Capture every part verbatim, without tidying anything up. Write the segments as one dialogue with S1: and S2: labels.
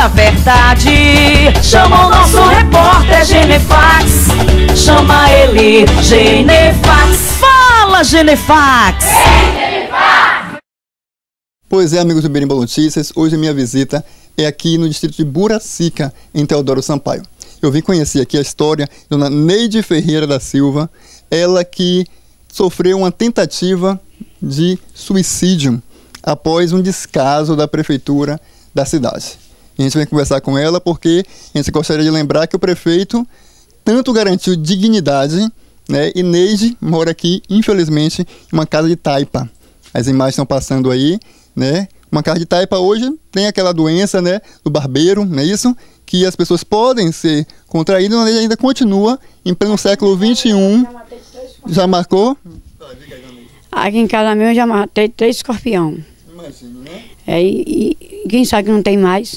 S1: da verdade. Chama o nosso repórter Genefax. Chama ele, Genefax. Fala, Genefax!
S2: Pois é, amigos do Berimbau Notícias, hoje a minha visita é aqui no distrito de Buricica, em Teodoro Sampaio. Eu vim conhecer aqui a história de dona Neide Ferreira da Silva, ela que sofreu uma tentativa de suicídio após um descaso da prefeitura da cidade. A gente vai conversar com ela porque a gente gostaria de lembrar que o prefeito tanto garantiu dignidade, né, e Neide mora aqui, infelizmente, em uma casa de taipa. As imagens estão passando aí, né? Uma casa de taipa hoje tem aquela doença, né, do barbeiro, não é isso? Que as pessoas podem ser contraídas, mas ainda continua em pleno século vinte e um. Já marcou?
S3: Aqui em casa mesmo eu já matei três escorpião.
S2: Imagino, né?
S3: É, e, e quem sabe que não tem mais.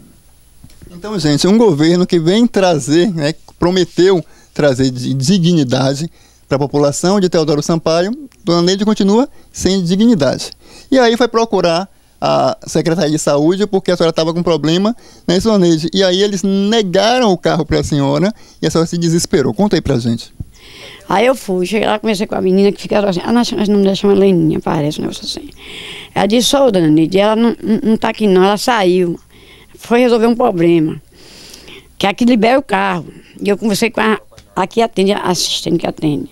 S2: Então, gente, um governo que vem trazer, né, prometeu trazer dignidade para a população de Teodoro Sampaio, dona Neide continua sem dignidade. E aí foi procurar a Secretaria de Saúde porque a senhora estava com problema, né, dona Neide? E aí eles negaram o carro para a senhora e a senhora se desesperou. Conta aí pra gente.
S3: Aí eu fui, cheguei lá, comecei com a menina que fica assim, ah, nós, nós não deixamos a Leninha, parece um negócio assim. Ela disse, sou dona Neide, ela não, não tá aqui não, ela saiu, foi resolver um problema, que aqui libera o carro. E eu conversei com a, aqui atende, a assistente que atende.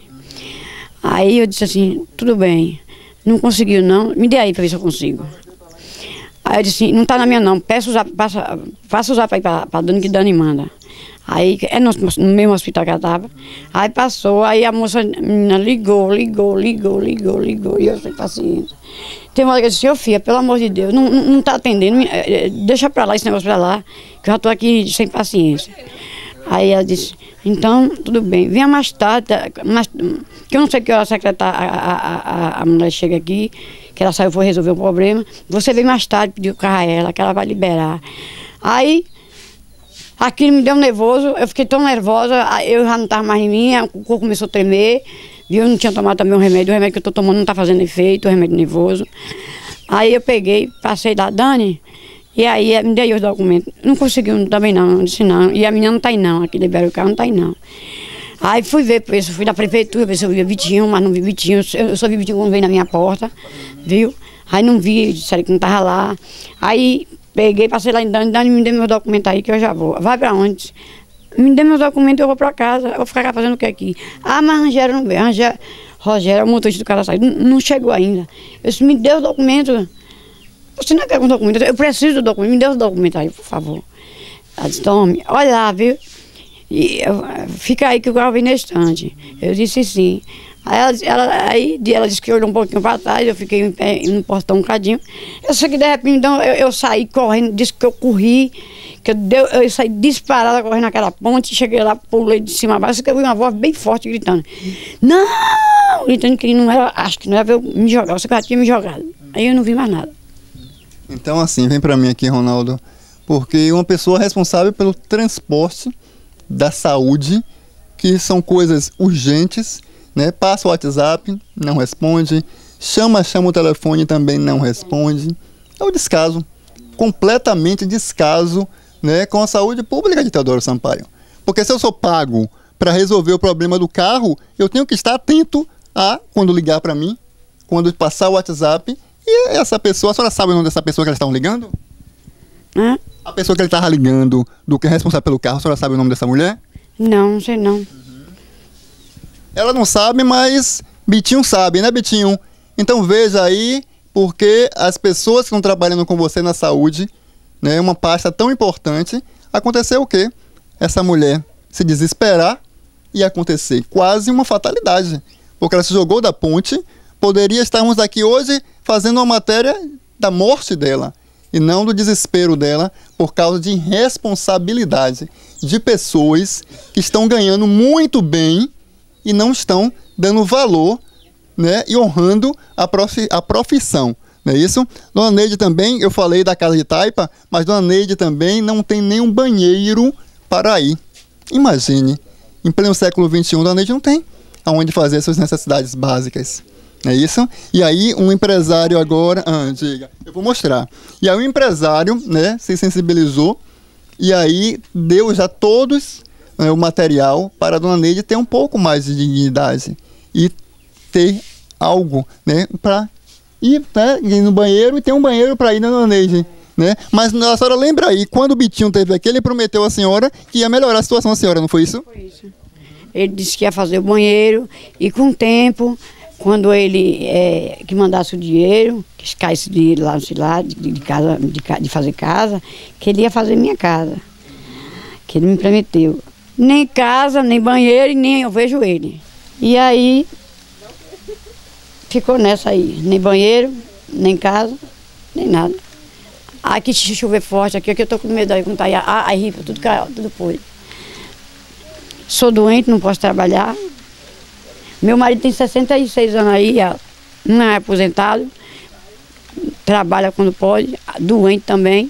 S3: Aí eu disse assim, tudo bem, não conseguiu não, me dê aí pra ver se eu consigo. Aí eu disse, não tá na minha não, peço usar, passa, faça usar pra ir pra, pra dona que Dani manda. Aí, é no, no mesmo hospital que ela estava. Aí passou, aí a moça, a menina ligou, ligou, ligou, ligou, ligou, e eu sem paciência. Tem uma hora que eu disse, ô filha, pelo amor de Deus, não, não, não tá atendendo, deixa pra lá esse negócio pra lá, que eu já tô aqui sem paciência. Aí ela disse, então, tudo bem, venha mais tarde, mais, que eu não sei que hora a secretária, a, a, a, a mulher chega aqui, que ela saiu, foi resolver o problema, você vem mais tarde, pedir o carro a ela, que ela vai liberar. Aí, aquilo me deu um nervoso, eu fiquei tão nervosa, eu já não estava mais em mim, o corpo começou a tremer, viu? Eu não tinha tomado também um remédio, o remédio que eu estou tomando não está fazendo efeito, o remédio nervoso. Aí eu peguei, passei da Dani, e aí me dei os documentos. Não conseguiu também não, não disse não, e a menina não está aí não, aqui libera o carro, não está aí não. Aí fui ver, fui da prefeitura, ver se eu via Vitinho, mas não vi Vitinho, eu só vi Vitinho quando veio na minha porta, viu? Aí não vi, disseram que não estava lá. Aí peguei, passei lá em Dani, Dani me deu meu documento aí que eu já vou. Vai pra onde? Me dê meus documentos, eu vou pra casa, eu vou ficar fazendo o que aqui? Ah, mas Rogério não veio, Rogério, Rogério, o motorista do cara saiu, não, não chegou ainda. Eu disse, me dê os documentos. Você não quer um documento? Eu preciso do documento, me dê os documentos aí, por favor. Ela disse, tome, olha lá, viu? E eu, fica aí que o carro vem na estante. Eu disse sim. Aí ela, ela, aí ela disse que olhou um pouquinho para trás, eu fiquei em pé, no portão um cadinho. Eu sei que de repente então, eu, eu saí correndo, disse que eu corri, que eu, deu, eu saí disparada correndo naquela ponte, cheguei lá, pulei de cima a baixo, que eu vi uma voz bem forte gritando. Não! Gritando que não era, acho que não era eu me jogar, eu sei que ela tinha me jogado. Aí eu não vi mais nada.
S2: Então assim, vem para mim aqui, Ronaldo, porque uma pessoa responsável pelo transporte da saúde, que são coisas urgentes, né? Passa o WhatsApp, não responde, chama, chama o telefone, também não responde. É o descaso, completamente descaso, né, com a saúde pública de Teodoro Sampaio. Porque se eu sou pago para resolver o problema do carro, eu tenho que estar atento a, quando ligar para mim, quando passar o WhatsApp, e essa pessoa, a senhora sabe o nome dessa pessoa que eles estavam ligando?
S3: Hã?
S2: A pessoa que ele estava ligando, do que é responsável pelo carro, a senhora sabe o nome dessa mulher?
S3: Não, não sei não.
S2: Ela não sabe, mas Bitinho sabe, né, Bitinho? Então veja aí, porque as pessoas que estão trabalhando com você na saúde, né, uma pasta tão importante, aconteceu o quê? Essa mulher se desesperar e acontecer quase uma fatalidade, porque ela se jogou da ponte, poderia estarmos aqui hoje fazendo uma matéria da morte dela, e não do desespero dela, por causa de irresponsabilidade de pessoas que estão ganhando muito bem e não estão dando valor, né, e honrando a, profi a profissão. Não é isso? Dona Neide também, eu falei da casa de taipa, mas Dona Neide também não tem nenhum banheiro para ir. Imagine, em pleno século vinte e um, Dona Neide não tem aonde fazer suas necessidades básicas. Não é isso? E aí um empresário agora, ah, diga, eu vou mostrar. E aí um empresário, né, se sensibilizou E aí deu já todos, né, o material para a dona Neide ter um pouco mais de dignidade e ter algo, né, para ir, né, ir no banheiro e ter um banheiro para ir na dona Neide. Né? Mas a senhora lembra aí, quando o Bitinho teve aqui, ele prometeu à senhora que ia melhorar a situação da senhora, não foi isso?
S3: Foi isso. Ele disse que ia fazer o banheiro e com o tempo, quando ele é, que mandasse o dinheiro, que caísse dinheiro lá, sei lá, de, de, casa, de, de fazer casa, que ele ia fazer minha casa. Que ele me prometeu. Nem casa, nem banheiro, e nem eu vejo ele. E aí, ficou nessa aí. Nem banheiro, nem casa, nem nada. Aqui se chover forte, aqui, aqui eu tô com medo aí, quando tá aí, a ripa, tudo caiu, tudo foi. Sou doente, não posso trabalhar. Meu marido tem sessenta e seis anos aí, não é aposentado, trabalha quando pode, doente também.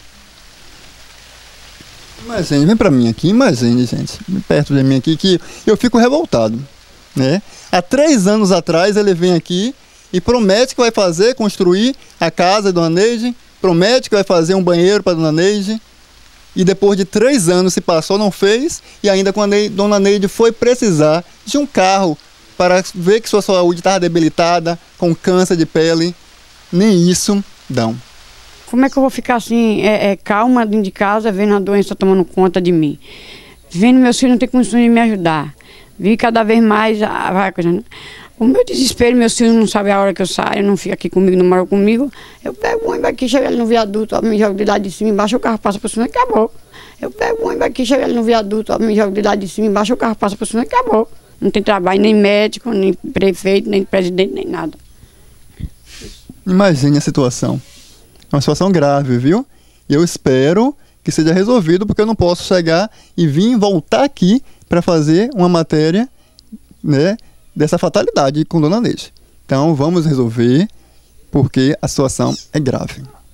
S2: Imagine, vem pra mim aqui, imagine, gente, perto de mim aqui, que eu fico revoltado, né? Há três anos atrás ele vem aqui e promete que vai fazer, construir a casa da dona Neide, promete que vai fazer um banheiro para dona Neide, e depois de três anos se passou, não fez, e ainda quando a dona Neide foi precisar de um carro para ver que sua saúde estava debilitada, com câncer de pele, nem isso dão.
S3: Como é que eu vou ficar assim, é, é, calma dentro de casa, vendo a doença tomando conta de mim? Vendo meus filhos não ter condições de me ajudar. Vi cada vez mais a, a coisa. O meu desespero, meus filhos não sabem a hora que eu saio, não fica aqui comigo, não moram comigo. Eu pego um ônibus aqui, chego ali no viaduto, ó, me jogo de lá de cima, embaixo o carro passa por cima e acabou. Eu pego um ônibus aqui, chego ali no viaduto, ó, me jogo de lá de cima, embaixo o carro passa por cima e acabou. Não tem trabalho, nem médico, nem prefeito, nem presidente, nem nada.
S2: Imagine a situação. É uma situação grave, viu? E eu espero que seja resolvido, porque eu não posso chegar e vir voltar aqui para fazer uma matéria, né, dessa fatalidade com dona Neide. Então vamos resolver, porque a situação é grave.